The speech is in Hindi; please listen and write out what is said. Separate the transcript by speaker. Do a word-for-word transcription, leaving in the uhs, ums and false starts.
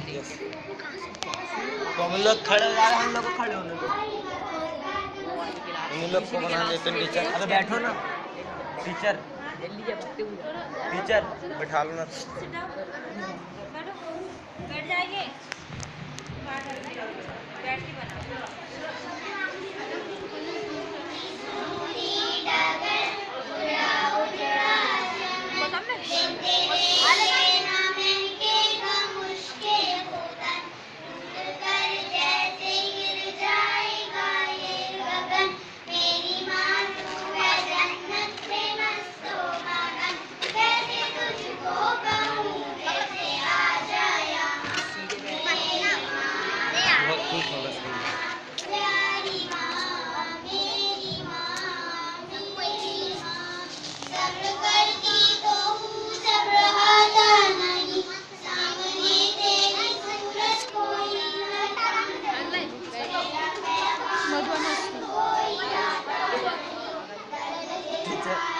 Speaker 1: यस। तो हम लोग खड़े हो जा रहे हैं, हम लोग को खड़े होने दो। इन लोग को बना देते हैं टीचर। अरे बैठो ना टीचर, टीचर बैठा लो ना।
Speaker 2: बैठ जाएंगे, बैठ के बना।
Speaker 1: बहुत खुश होगा इसके लिए। टीचर